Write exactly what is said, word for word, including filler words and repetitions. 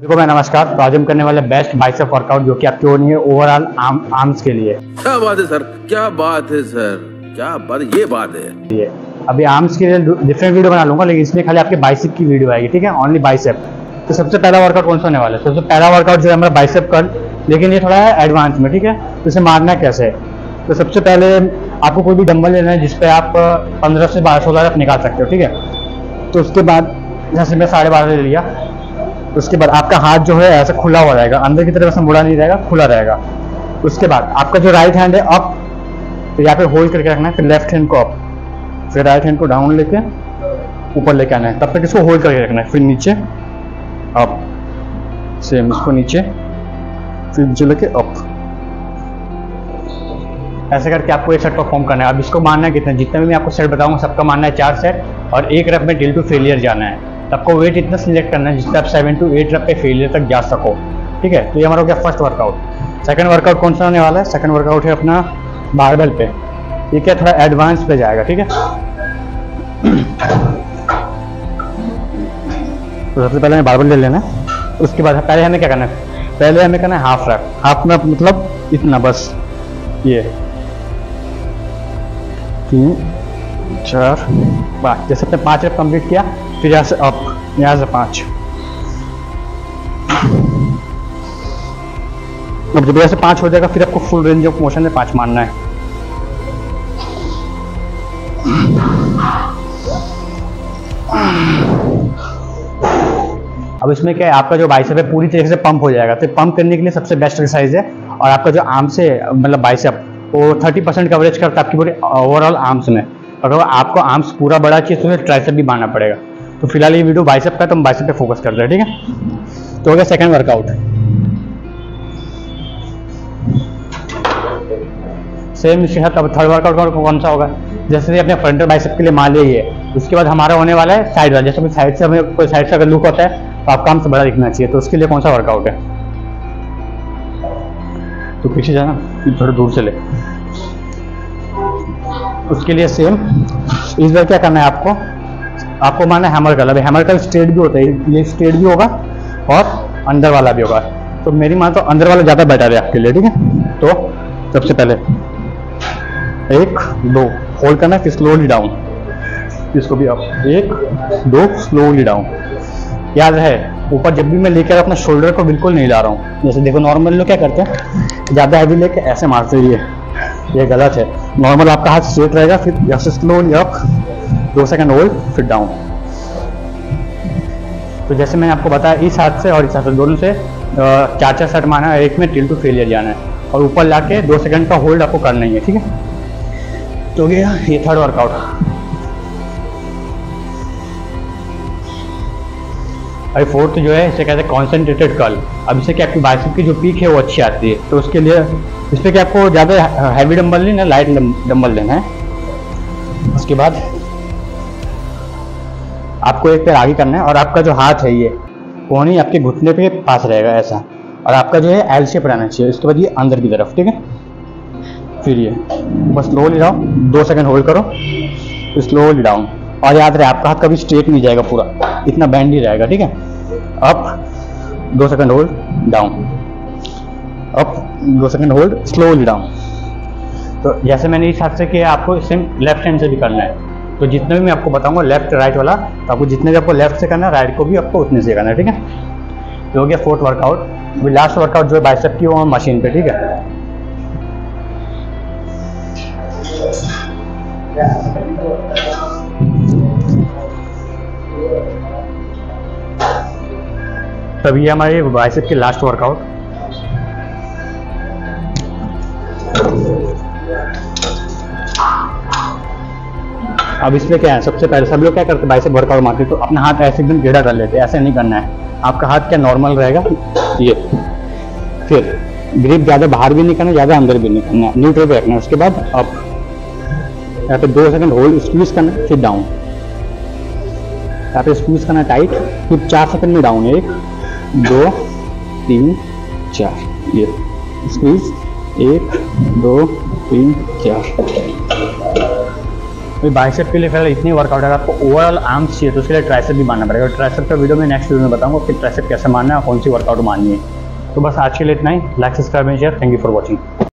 देखो मैं नमस्कार। तो आज हम करने वाले बेस्ट बाइसेप वर्कआउट जो कि आपकी होनी है ओवरऑल आर्म आर्म्स के लिए। क्या बात है सर, क्या बात है सर, क्या बात, ये बात है। ये अभी आर्म्स के लिए डिफरेंट वीडियो बना लूंगा, लेकिन इसमें खाली आपके बाइसेप की वीडियो आएगी, ठीक है, ओनली बाइसेप। तो सबसे पहला वर्कआउट कौन सा होने वाला है? सबसे पहला वर्कआउट जो है हमारा बाइसेप कर, लेकिन ये थोड़ा है एडवांस में, ठीक है। तो इसे मारना कैसे है? तो सबसे पहले आपको कोई भी डंबल लेना है जिसपे आप पंद्रह से बारह सोलह रफ निकाल सकते हो, ठीक है। तो उसके बाद जैसे मैं साढ़े बारह ले लिया, उसके बाद आपका हाथ जो है ऐसा खुला हुआ रहेगा, अंदर की तरफ ऐसा मुड़ा नहीं रहेगा, खुला रहेगा। उसके बाद आपका जो राइट हैंड है अप, तो यहाँ पे होल्ड करके रखना है, फिर लेफ्ट हैंड को अप, फिर राइट हैंड को डाउन लेके ऊपर लेके आना है, तब तक इसको होल्ड करके रखना है, फिर नीचे अप, सेम इसको नीचे, फिर नीचे लेके अप। ऐसे करके आपको एक सेट परफॉर्म करना है। अब इसको मारना है कितना, जितने भी मैं आपको सेट बताऊंगा सबका मारना है चार सेट, और एक रफ में टिल टू फेलियर जाना है। आपको वेट इतना सिलेक्ट करना है जिससे आप सेवन टू एट रफ पे फेलियर तक जा सको, ठीक है। तो ये हमारा हो गया फर्स्ट वर्कआउट। सेकंड वर्कआउट कौन सा होने वाला है? सेकंड वर्कआउट है अपना बारबेल पे, ठीक है, थोड़ा एडवांस पे जाएगा, ठीक है। तो सबसे पहले हमें बारबेल ले लेना है। उसके बाद पहले हमें क्या करना है? पहले हमें करना है हाफ रफ। हाफ में मतलब इतना, बस ये तीन चार पाँच। जैसे अपने पाँच रफ कंप्लीट किया, फिर यहाँ से अप, यहाँ से पाँच। अब जब यहाँ से पाँच हो जाएगा, फिर आपको फुल रेंज ऑफ मोशन में पाँच मारना है। अब इसमें क्या है, आपका जो बाइसेप है पूरी तरीके से पंप हो जाएगा। तो पंप करने के लिए सबसे बेस्ट एक्सरसाइज है, और आपका जो आर्म्स है मतलब बाइसेप वो थर्टी परसेंट कवरेज करता है आपकी पूरी ओवरऑल आर्म्स में। अगर आपको आर्म्स पूरा बड़ा चाहिए तो ट्राइसेप भी मारना पड़ेगा। तो फिलहाल ये वीडियो बाइसेप का, तो हम बाइसेप पे फोकस कर रहे हैं, ठीक है। तो हो गया सेकंड वर्कआउट। सेम इसके साथ अब थर्ड वर्कआउट कौन सा होगा? जैसे अपने फ्रंटल बाइसेप के लिए मान लिया है, उसके बाद हमारा होने वाला है साइड वाला। जैसे साइड से हमें कोई साइड से अगर लुक होता है तो आपका आर्म्स बड़ा दिखना चाहिए, तो उसके लिए कौन सा वर्कआउट है? तो पीछे जाना, थोड़ा दूर से ले। उसके लिए सेम इस बार क्या करना है आपको? आपको मारना है हैमर कर्ल। अब हैमर कर्ल स्ट्रेट भी होता है, ये स्ट्रेट भी होगा और अंदर वाला भी होगा। तो मेरी मान तो अंदर वाला ज़्यादा बेटर है आपके लिए, ठीक है। तो सबसे पहले एक दो होल्ड करना है, फिर स्लोली डाउन, इसको भी अप, एक दो स्लोली डाउन। याद रहे ऊपर जब भी मैं लेकर अपना शोल्डर को बिल्कुल नहीं ला रहा हूँ। जैसे देखो नॉर्मल लोग क्या करते हैं, ज़्यादा हैवी लेके ऐसे मारते हैं, ये ये गलत है। नॉर्मल आपका हाथ स्ट्रेट रहेगा, फिर यहाँ से स्लोली अप, दो सेकंड होल्ड, फिर डाउन। तो जैसे मैंने आपको बताया, इस हाथ से और इस हाथ से दोनों से चार चार सेट मारना है, एक में टिल टू फेलियर जाना है, और ऊपर लाके दो सेकंड का होल्ड आपको करना ही है, ठीक है। तो गया ये थर्ड वर्कआउट। अभी फोर्थ जो है इसे कहते हैं कॉन्सेंट्रेटेड कर्ल। अब इससे क्या आपकी बाइसेप की जो पीक है वो अच्छी आती है। तो उसके लिए इस पर क्या आपको ज़्यादा हैवी डंबल नहीं ना, लाइट डंबल लेना है। उसके बाद आपको एक पैर आगे करना है, और आपका जो हाथ है ये कोहनी आपके घुटने पे पास रहेगा ऐसा, और आपका जो है एल शेप रहना चाहिए। उसके बाद ये अंदर की तरफ, ठीक है। फिर ये बस स्लोली डाउन, दो सेकंड होल्ड करो, स्लोली डाउन। और याद रहे आपका हाथ कभी स्ट्रेट नहीं जाएगा, पूरा इतना बैंड ही रहेगा, ठीक है। अप, दो सेकंड होल्ड, डाउन, अप, दो सेकंड होल्ड, स्लोली डाउन। तो जैसे मैंने इस हाथ से किया, आपको सेम लेफ्ट हैंड से भी करना है। तो जितने भी मैं आपको बताऊंगा लेफ्ट राइट वाला, तो आपको जितने भी आपको लेफ्ट से करना है, राइट को भी आपको उतने से करना है, ठीक है। तो हो गया फोर्थ वर्कआउट। लास्ट वर्कआउट जो है बाइसेप की वो मशीन पे, ठीक है। तभी हमारे बाइसेप के लास्ट वर्कआउट। अब इसमें क्या है, सबसे पहले सब लोग क्या करते हैं बाइसेप वर्कआउट मारते तो अपना हाथ ऐसे एकदम टेढ़ा कर लेते हैं। ऐसे नहीं करना है, आपका हाथ क्या नॉर्मल रहेगा, ये। फिर ग्रिप ज़्यादा बाहर भी नहीं करना, ज़्यादा अंदर भी नहीं करना, न्यूट्रल पे रखना है। उसके बाद अप, यहाँ पे दो सेकंड होल्ड, स्क्वीज करना, फिर डाउन। यहाँ पे स्क्वीज करना टाइट, फिर चार सेकंड में डाउन, एक दो तीन चार, ये स्क्वीज, एक दो तीन चार। अभी बाइसेप के लिए फिलहाल इतनी वर्कआउट है। आपको ओवरऑल आर्म्स चाहिए तो उसके लिए ट्राइसेप भी मानना पड़ेगा। ट्राइसेप का वीडियो मैं नेक्स्ट वीडियो में बताऊंगा कि ट्राइसेप कैसे मानना है और कौन सी वर्कआउट माननी है। तो बस आज के लिए इतना ही। लाइक सब्सक्राइब कीजिए। Thank you for watching.